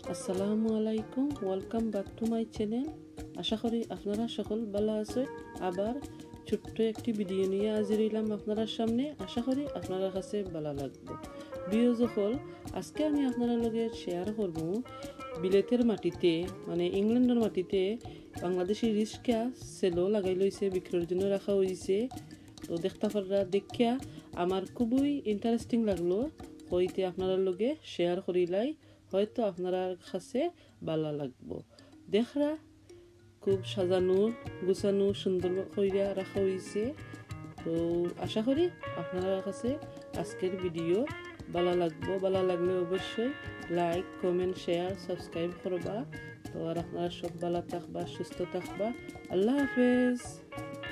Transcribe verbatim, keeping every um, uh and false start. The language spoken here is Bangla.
আসসালামু আলাইকুম, welcome back to my channel. আশা করি আপনারা সকল ভালো আছেন। আবার ছোট্ট একটি ভিডিও নিয়ে হাজির হইলাম আপনারা সামনে। আশা করি আপনারা কাছে ভালো লাগবে। ভিডিও যখন আজকে আমি আপনারা লগে শেয়ার করব বিলেতের মাটিতে মানে ইংল্যান্ডের মাটিতে বাংলাদেশি রিস্কা সেলো লাগাই লইছে, বিক্রির জন্য রাখা হয়েছে। তো দেখতে পারা দেখিয়া আমার খুবই ইন্টারেস্টিং লাগলো, হইতে আপনারা লগে শেয়ার করিলাই, হয়তো আপনারা কাছে ভালো লাগবো। দেখরা খুব সাজানো গুছানো সুন্দর কইরা রাখা হয়েছে। তো আশা করি আপনার কাছে আজকের ভিডিও ভালো লাগবো। ভালো লাগলে অবশ্যই লাইক কমেন্ট শেয়ার সাবস্ক্রাইব করবা। তো আর আপনারা সব ভালো থাকবা, সুস্থ থাকবা। আল্লাহ হাফেজ।